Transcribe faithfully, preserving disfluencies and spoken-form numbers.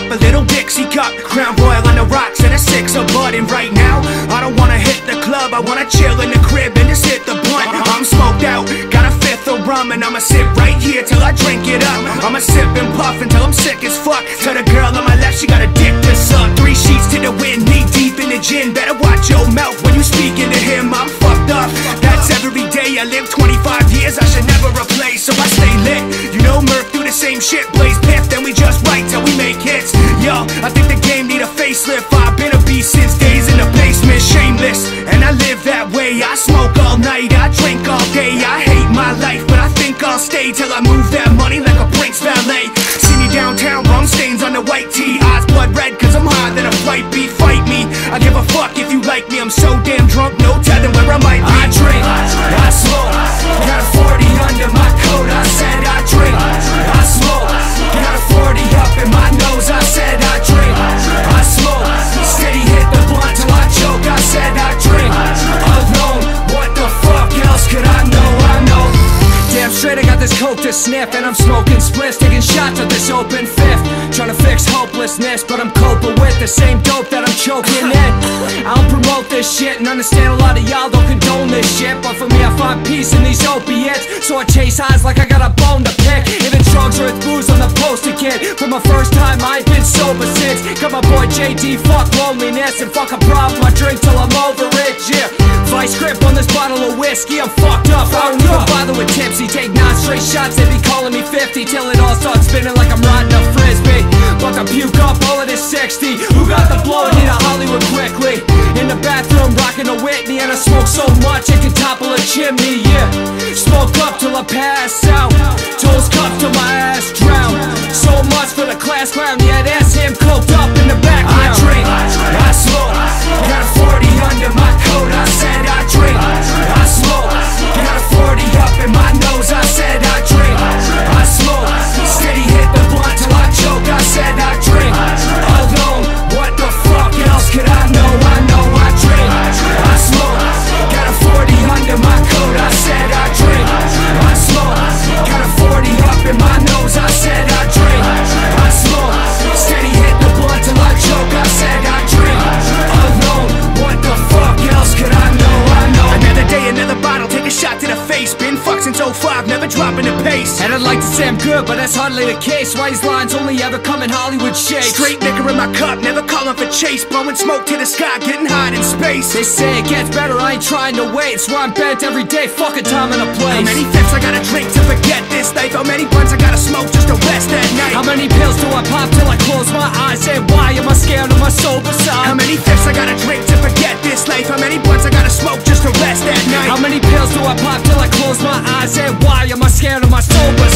up a little Dixie cup, Crown Royal on the rocks and a six of bud. And right now, I don't wanna hit the club, I wanna chill in the crib and just hit the blunt. I'm smoked out, got a fifth of rum, and I'ma sit right here till I drink it up. I'ma sip and puff until I'm sick as fuck. Tell the girl on my left she got a dick to suck. Three sheets to the wind, knee deep in the gin. Better watch your mouth when you speaking to him. I'm fucked up, that's every day. I live twenty-five years, I should never replace. So I stay lit, you know Murph do the same shit. Blaze piff, then we just write till we make hits. Yo, I think the game need a facelift. I've been a beast since days in the basement. Shameless, and I live that way. I smoke all night, I drink all day. I hate my life, but I think I'll stay till I move that money like a Brinks valet. See me downtown, rum stains on the white tee. Eyes blood red cause I'm higher than a flight beat. Fight me, I give a fuck if you like me. I'm so damn drunk, no telling where I might be. I drink, I smoke, got a forty under my coat. I said I drink, I smoke, got a forty up in my nose. I said I drink, I smoke, steady hit the blunt till I choke. I said I drink, alone, what the fuck else could I know? I know damn straight I got this coke to sniff, and I'm smoking splits, taking shots at this open fifth. Trying to fix hopelessness, but I'm coping with the same dope that I'm choking in. I don't promote this shit, and understand a lot of y'all don't condone this shit, but for me I find peace in these opiates. So I chase highs like I got a bone to pick. If it's drugs or it's booze, I'm the poster kid. For my first time I ain't been sober since. Got my boy J D, fuck loneliness, and fuck a problem, I drink till I'm over it, yeah. Vice grip on this bottle of whiskey, I'm fucked up, I don't even bother with tipsy. Take nine straight shots, they be calling me fifty, till it all starts spinning like I'm riding a frisbee. But I puke up all of this sixty. Who got the blow? Need a Hollywood quickly. In the bathroom, rocking a Whitney, and I smoke so much it can topple a chimney, yeah. Smoke up till I pass out, toes cupped till my ass drown. So much for the class clown, yeah, that's him coked up in the background. I drink, I smoke, got a forty under my coat. I said I drink, I smoke, got a forty up in my nose. I said I drink, I smoke, steady hit the blunt till I choke. I said I drink, alone, what the fuck else could I know? I know I drink, I smoke, got a forty under my coat. I said I drink, I smoke, got a forty up in my nose. I said I drink, I smoke, steady hit the blunt till I choke. I said I drink, alone, what the fuck else could I know? I know. Another day, another bottle, take a shot to the face. Been fucked since oh five, never dropping the pace. And I'd like to say I'm good, but that's hardly the case. Why these lines only ever come in Hollywood shapes? Straight liquor in my cup, never calling for chase. Blowing smoke to the sky, getting high in space. They say it gets better, I ain't trying to wait. So I'm bent every day, fuck a time and a place. How many fifths I gotta drink to forget this life? How many blunts I gotta smoke just to rest at night? How many pills do I pop till I close my eyes? And why am I scared of my sober side? How many fifths I gotta drink to forget this life? How many blunts I gotta smoke just to rest at night? How many pills do I pop till I close my eyes? And why am I scared of my sober